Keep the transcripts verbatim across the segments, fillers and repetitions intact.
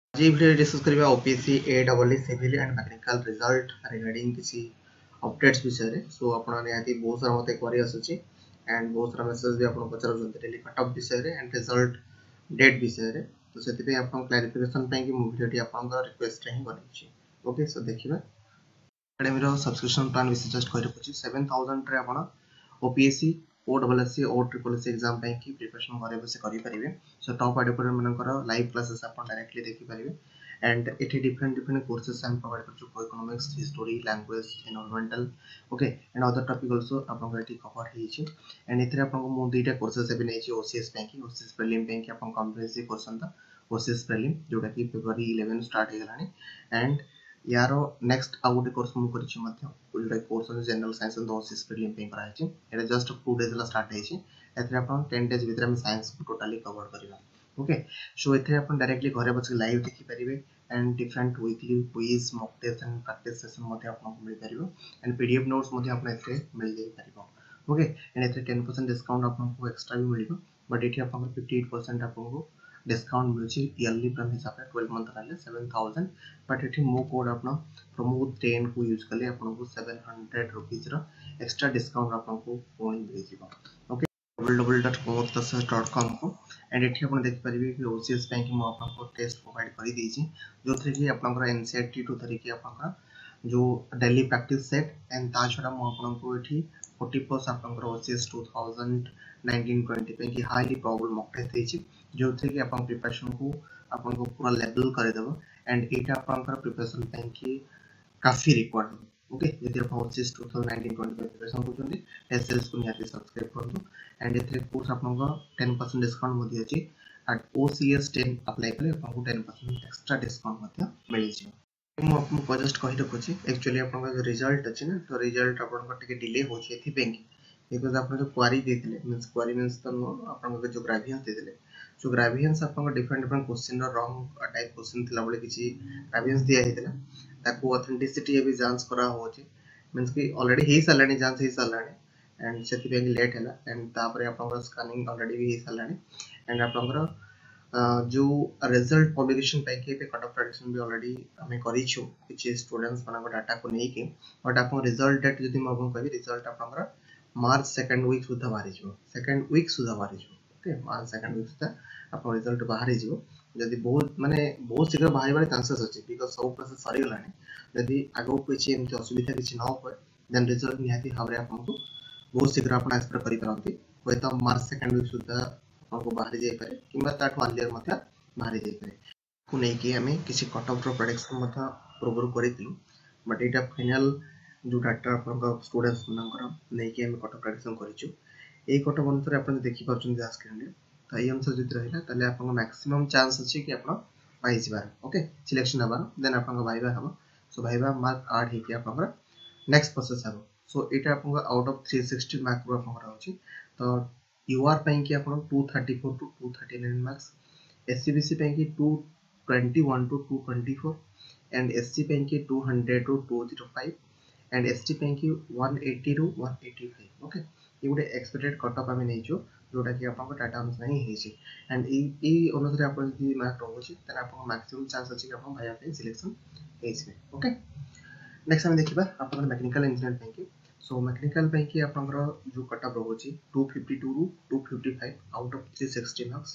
आज ये video discuss करिबा OPSC AW civil and mechanical result regarding किसी अपडेट्स विषय रे सो आपण निहाती बहुत सारा मते क्वेरी आसुची एंड बहुत सारा मेसेज भी आपण पचार जंते डेली कट ऑफ विषय रे एंड रिजल्ट डेट विषय रे तो सेति पे आपण क्लैरिफिकेशन पे कि मु वीडियो टी आपण का रिक्वेस्ट रे ही बनै ओके सो देखिबा एकेडमी रो सब्सक्रिप्शन प्लान विषय जस्ट कहि रखुची सात हज़ार रे आपण ओपीएससी ओडब्ल्यूएससी और ट्रिपल एससी एग्जाम पे की प्रिपरेशन करे बसे करि परिबे सो टॉप एडुकेटर मनकर लाइव क्लासेस आपण डायरेक्टली देखि परिबे एंड एठी डिफरेंट डिफरेंट कोर्सेस हम प्रोवाइड करछु economics history language environmental okay and other topic also आपण एठी कवर हिची एंड एथरे आपण को मु दुईटा कोर्सेस एबे नै छी ओसीएस पे की ओसीएस प्रीलिम पे की आपण कॉम्प्रिहेंसिव क्वेश्चन था ओसीएस प्रीलिम जोटा की फरवरी ग्यारह स्टार्ट हे गलानी एंड यारो नेक्स्ट आउ गोटे कोर्स मु करिछि मध्य जोटा course on general science and OCS prelim पे करा हिची एटा जस्ट टू डेज ला स्टार्ट हिची एथरे आपण दस डेज भीतर हम साइंस को टोटली कवर करबा ओके सो एथरे अपन डायरेक्टली घरे बस लाइव देखि परिबे and different weekly quiz mock test and practice session मध्ये आपन को मिल परिबो एंड पीडीएफ नोट्स मध्ये आपन एथरे मिल जाई परिबो ओके एंड एथरे दस परसेंट डिस्काउंट आपन को एक्स्ट्रा भी मिलिबो बट एठी आपन को अट्ठावन परसेंट आपन को डिस्काउंट मिलछि ईयरली प्लान हिसाब से बारह मंथ रहले सात हज़ार बट एठी मो कोड आपन प्रमोद दस को यूज करले आपन को सात सौ रुपीस रो एक्स्ट्रा डिस्काउंट आपन को कोनी मिल जिवो okay double double dot OSSC dot com को एंड एठी आपण देख परिबे कि ओसीएस बैंक में आपन को टेस्ट प्रोवाइड करि देछि जोथरे कि आपन को एनसीईआरटी टू तरीके आपन का जो डेली प्रैक्टिस सेट एंड ता छडा मो आपन को एठी चालीस प्लस आपन को ओसीएस दो हज़ार उन्नीस बीस पे की हाईली प्रोबेबल मॉक टेस्ट देछि जोथरे कि आपन प्रिपरेशन को आपन को पूरा लेवल कर देबो एंड एटा आपन का प्रिपरेशन पे की काफी रिक्वायर्ड ओके यदि आप ओसीएस दो हज़ार उन्नीस बीस प्रिपरेशन करछन एसएलएस को निहाती सब्सक्राइब करदो एंड एथरे कोर्स आपन को दस परसेंट डिस्काउंट मध्ये अछि एट ओसीएस दस अप्लाई करे आपन को दस परसेंट एक्स्ट्रा डिस्काउंट मध्ये मिल जे मु आपन को जस्ट कहि रखुची एक्चुअली आपन का जो रिजल्ट अछि ना तो रिजल्ट आपन को टिके डिले होछि एथि बैंक बिकॉज़ आपन जो क्वेरी देथिले मींस क्वेरी मींस तो आपन को जो ग्रेवियंस देथिले सो ग्रेवियंस आपन को डिफरेंट डिफरेंट क्वेश्चन रो रॉन्ग टाइप क्वेश्चन थिला बोले किछि ग्रेवियंस दिया हितला ताको ऑथेंटिसिटी अभी जांच करा होछि मींस कि ऑलरेडी हे सलानी जांच हे सलानी एंड सेति पे लेट हैला एंड तापरे आपन को स्कैनिंग ऑलरेडी भी हे सलानी एंड आपन को जो रिजल्ट पब्लिकेशन पे के पे कट ऑफ प्रेडिक्शन भी ऑलरेडी हमें करी छु किछ स्टूडेंट्स माना को डाटा को नै के बट आपन रिजल्ट डेट जदी म आपन कहबी रिजल्ट आपन को मार्च सेकंड वीक सुधा बाहरी जिवो सेकंड वीक सुधा बाहरी जिवो ओके मार्च सेकंड वीक सुधा आपन रिजल्ट बाहरी जिवो जदी बहुत माने बहुत शीघ्र बाहरी बारे चांसेस अछि बिकॉज़ सब प्रोसेस सरी गलानी जदी आगो किछि एमति असुविधा किछि न होय देन रिजल्ट निहाती भाबरे आपन को बहुत शीघ्र आपन एक्सपेक्ट करि परंती होय त मार्च सेकंड वीक सुधा आपन को बाहरी जाय पारे किबा ताठ वालियर मथा बाहरी जाय पारे को नै कि हमें किछि कट ऑफ रो प्रेडिक्शन मथा प्रोवर करितलु बट एटा फाइनल जो डाटा आपन का स्टूडेंट्स मनकर नै कि हम कट ऑफ प्रेडिक्शन करिछु ए कट ऑफ अनुसार आपन देखि परछन जे स्क्रीन रे त ए अनुसार जति रहिला तले आपन को मैक्सिमम चांस अछि कि आपन पाई जिबार ओके सिलेक्शन हबार देन आपन को भाईबा हबो सो भाईबा मार्क आठ हे कि आपन को नेक्स्ट प्रोसेस हबो सो एटा आपन को आउट ऑफ तीन सौ साठ मार्क रो आपन को होछि तो यूआर पे कि आपन दो सौ चौंतीस टू दो सौ उनतालीस मार्क्स एससीबीसी पे कि दो सौ इक्कीस टू दो सौ चौबीस एंड एससी पे कि दो सौ टू दो सौ पाँच एंड एसटी पे कि एक सौ अस्सी टू एक सौ पचासी ओके ये गुटे एक्सपेक्टेड कट ऑफ हमें नै छु जोटा कि आपन को डाटा अनुसार ही हेछि एंड ई ई अनुसार आपन जि मार्क रहउछि त आपन मैक्सिमम चांस अछि कि आपन भाया पे सिलेक्शन हेछि ओके नेक्स्ट हम देखिबा आपन मैकेनिकल इंजीनियर पे कि सो मैकेनिकल पे कि आपन जो कट ऑफ रहउछि दो सौ बावन टू दो सौ पचपन आउट ऑफ तीन सौ साठ मार्क्स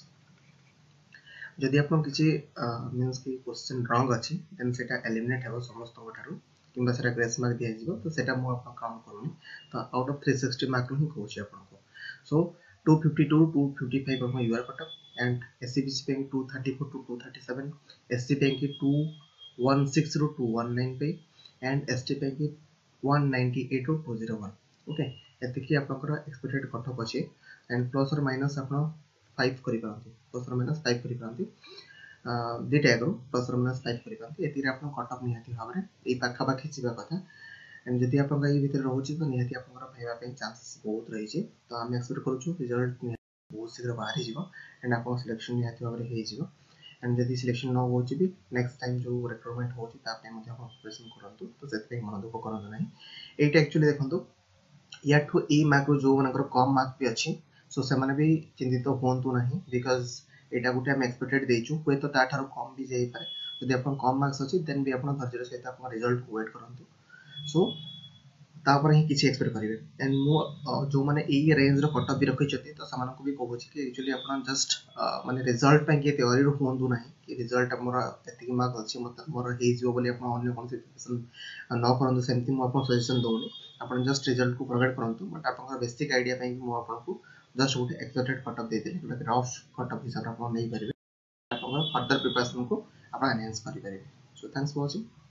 जदि आपन किछि मींस कि क्वेश्चन रॉन्ग अछि देन सेटा एलिमिनेट हेबो समस्त गोठारु किंबा सेटा ग्रेस मार्क दिया जिवो तो सेटा मु आपन काउंट करूनी तो आउट ऑफ तीन सौ साठ मार्क ही कहूछि आपन को सो दो सौ बावन टू दो सौ पचपन आपन UR cut off and SC BC पे दो सौ चौंतीस टू दो सौ सैंतीस एससी पे कि दो सौ सोलह टू दो सौ उन्नीस पे एंड एसटी पे कि एक सौ अट्ठानवे टू दो सौ एक ओके एते कि आपन को एक्सपेक्टेड कट ऑफ अछि एंड प्लस और माइनस आपन पाँच करि पारंती प्लस और माइनस पाँच करि पारंती दुटा एगो प्लस और माइनस पाँच करि पारंती एति रे आपन कट ऑफ निहाती भाबरे ए पाखा पाखी छिबा कथा एंड जदि आपन का ए भीतर रहउछि तो निहाती आपन को भाइबा पे चांसेस बहुत रहि छै तो हम एक्सपेक्ट करू छु रिजल्ट बहुत शीघ्र बाहर जिवो एंड आपन सिलेक्शन निहाती भाबरे हे जिवो एंड जदि सिलेक्शन न होछि भी नेक्स्ट टाइम जो रिक्वायरमेंट होछि ता पे मध्ये आपन प्रिपरेशन करंतु तो सेते मन दुख करंतु नाही एटा एक्चुअली देखंतु याठो ए मार्क जो मनकर कम मार्क भी अछि सो से माने भी चिंतित होंतु नाही बिकॉज़ एटा गुटे हम एक्सपेक्टेड देछु कोइ तो ता थारो कम भी जाई पारे जदि आपन कम मार्क्स अछि देन भी आपन धैर्य सहित आपन रिजल्ट को वेट करंतु सो तापर ही किसी एक्सपेक्ट करेंगे एंड मो जो माने ए रेंज रो कट ऑफ भी रखि छथि तो सामान को भी कहबो छी कि एक्चुअली आपन जस्ट माने रिजल्ट पे के थ्योरी रो होंदु नाही कि रिजल्ट हमर एतिक मार्क अछि मतलब मोर हे जो बोली आपन अन्य कोन सिचुएशन न करंतु सेमति मो आपन सजेशन दोनी आपन जस्ट रिजल्ट को प्रोवाइड करंतु बट आपन बेसिक आईडिया पे मो आपन को जस्ट गोटे एक्सपेक्टेड कट ऑफ दे देली मतलब रफ कट ऑफ हिसाब आपन नै परिबे आपन फर्दर प्रिपरेशन को आपन एनहांस करि परिबे सो थैंक्स फॉर वाचिंग